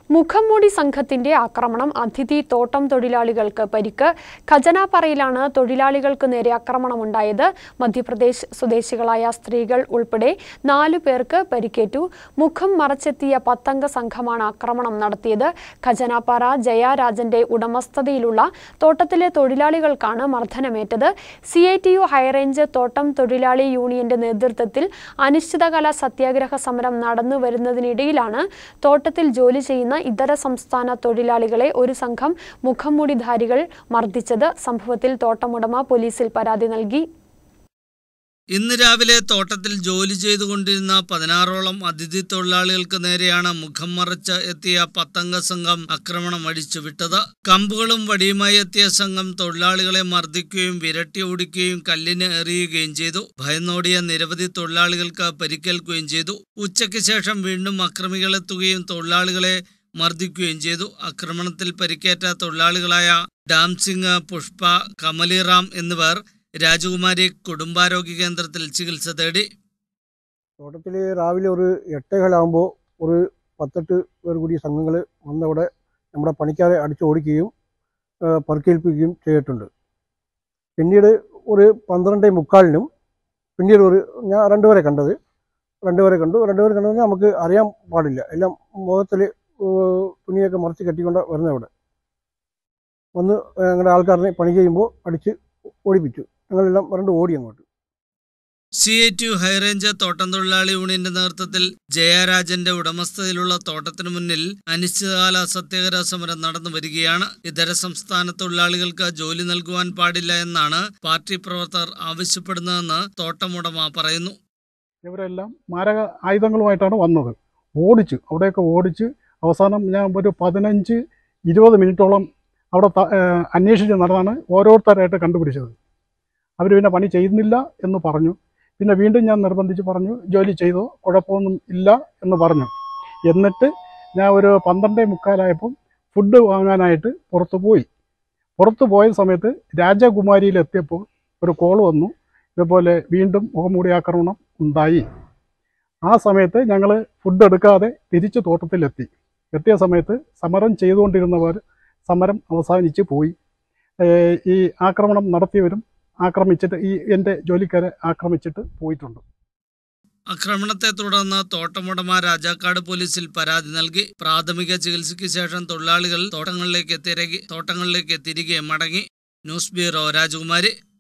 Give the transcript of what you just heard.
മുഖംമൂടി സംഘത്തിന്റെ ആക്രമണം അതിഥി തോട്ടം തൊഴിലാളികൾക്ക് പരിക്ക്. ഖജനപയിലാണ് തൊഴിലാളികൾക്ക് നേരെ ആക്രമണമുണ്ടായത്. മധ്യപ്രദേശ് സ്വദേശികളായ സ്ത്രീകൾ ഉൾപ്പെടെ 4 പേർക്ക് പരിക്കേറ്റു. മുഖം മറച്ചെത്തിയ 10 അംഗ സംഘമാണ് ആക്രമണം നടത്തിയത്. ഖജനപ ജയരാജന്റെ ഉടമസ്ഥതയിലുള്ള തോട്ടത്തിലെ തൊഴിലാളികൾക്കാണ് മർദ്ദനമേറ്റത്. CITU ഹൈറേഞ്ച് തോട്ടം തൊഴിലാളി യൂണിയന്റെ നേതൃത്വത്തിൽ അനിശ്ചിതകാല സത്യാഗ്രഹ സമരം നടന്നുവരുന്നതിനിടയിലാണ് തോട്ടത്തിൽ ജോലി ചെയ്യുന്ന ഇതര സംസ്ഥാന തൊഴിലാളികളെ ഒരു സംഘം മുഖംമൂടിധാരികൾ മർദ്ദിച്ചത്. സംഭവത്തിൽ തോട്ടമുടമ പോലീസിൽ പരാതി നൽകി. ഇന്ന് രാവിലെ തോട്ടത്തിൽ ജോലി ചെയ്തുകൊണ്ടിരുന്ന 16ഓളം അതിഥി തൊഴിലാളികൾക്ക് നേരെയാണ് മുഖം മറച്ച് എത്തിയ 10 അംഗ സംഘം ആക്രമണം അടിച്ചുവിട്ടത്. കമ്പുകളും വടിയുമായി എത്തിയ സംഘം തൊഴിലാളികളെ മർദ്ദിക്കുകയും വിരട്ടി ഓടിക്കുകയും കല്ലിന് എറിയുകയും ചെയ്തു. ഭയന്നോടിയ നിരവധി തൊഴിലാളികൾക്ക് പരിക്കേൽക്കുകയും ചെയ്തു. ഉച്ചയ്ക്ക് ശേഷം വീണ്ടും അക്രമികളെത്തുകയും തൊഴിലാളികളെ മർദ്ദിക്കുകയും ചെയ്തു. ആക്രമണത്തിൽ പരിക്കേറ്റ തൊഴിലാളികളായ ഡാംസിംഗ്, പുഷ്പ, കമലിറാം എന്നിവർ രാജകുമാരി കുടുംബാരോഗ്യ കേന്ദ്രത്തിൽ ചികിത്സ തേടി. തോട്ടത്തിൽ രാവിലെ ഒരു 8:15 ഒരു 18 പേർ കൂടി സംഘങ്ങൾ വന്നവിടെ നമ്മുടെ പണിക്കാരെ അടിച്ചോടിക്കുകയും പരിക്കേൽപ്പിക്കുകയും ചെയ്തിട്ടുണ്ട്. പിന്നീട് ഒരു 12:45 പിന്നീട് ഞാൻ 2 പേരെ കണ്ടു. 2 പേരെ കണ്ടു നമുക്ക് അറിയാൻ പാടില്ല. എല്ലാം മുഖത്തിൽ തുണിയൊക്കെ മറച്ച് കെട്ടിക്കൊണ്ട് വരുന്നവിടെ വന്ന് ഞങ്ങളുടെ ആൾക്കാരനെ പണി ചെയ്യുമ്പോൾ അടിച്ച് ഓടിപ്പിച്ചു. ഞങ്ങളെല്ലാം പറഞ്ഞ് ഓടി അങ്ങോട്ട്. CITU ഹൈറേഞ്ച് തോട്ടം തൊഴിലാളി യൂണിയന്റെ നേതൃത്വത്തിൽ ജയരാജന്റെ ഉടമസ്ഥതയിലുള്ള തോട്ടത്തിനു മുന്നിൽ അനിശ്ചിതകാല സത്യാഗ്രഹ സമരം നടന്നു വരികയാണ്. ഇതര സംസ്ഥാന തൊഴിലാളികൾക്ക് ജോലി നൽകുവാൻ പാടില്ല എന്നാണ് പാർട്ടി പ്രവർത്തകർ ആവശ്യപ്പെടുന്നതെന്ന് തോട്ടമുടമ പറയുന്നു. ഇവരെല്ലാം മാരക ആയുധങ്ങളുമായിട്ടാണ് വന്നത്. അവിടെയൊക്കെ ഓടിച്ച് അവസാനം ഞാൻ ഒരു 15-20 മിനിറ്റോളം അവിടെ അന്വേഷിച്ച് നടന്നാണ് ഓരോരുത്തരായിട്ട് കണ്ടുപിടിച്ചത്. അവർ പിന്നെ പണി ചെയ്യുന്നില്ല എന്ന് പറഞ്ഞു. പിന്നെ വീണ്ടും ഞാൻ നിർബന്ധിച്ച് പറഞ്ഞു, ജോലി ചെയ്തോ, കുഴപ്പമൊന്നും ഇല്ല എന്ന് പറഞ്ഞു. എന്നിട്ട് ഞാൻ ഒരു 12:45 ഫുഡ് വാങ്ങാനായിട്ട് പുറത്തു പോയ സമയത്ത് രാജകുമാരിയിലെത്തിയപ്പോൾ ഒരു കോൾ വന്നു. ഇതുപോലെ വീണ്ടും മുഖംമൂടി ആക്രമണം ഉണ്ടായി. ആ സമയത്ത് ഞങ്ങൾ ഫുഡ് എടുക്കാതെ തിരിച്ച് തോട്ടത്തിലെത്തിയ സമയത്ത് സമരം ചെയ്തുകൊണ്ടിരുന്നവർ സമരം അവസാനിച്ച് പോയി. ഈ ആക്രമണം നടത്തിയവരും ആക്രമിച്ചിട്ട് എൻ്റെ ജോലിക്കാരെ ആക്രമിച്ചിട്ട് പോയിട്ടുണ്ട്. ആക്രമണത്തെ തുടർന്ന് തോട്ടമുടമ രാജാക്കാട് പോലീസിൽ പരാതി നൽകി. പ്രാഥമിക ചികിത്സയ്ക്ക് ശേഷം തൊഴിലാളികൾ തോട്ടങ്ങളിലേക്ക് തിരികെ മടങ്ങി. ന്യൂസ് ബ്യൂറോ, രാജകുമാരി.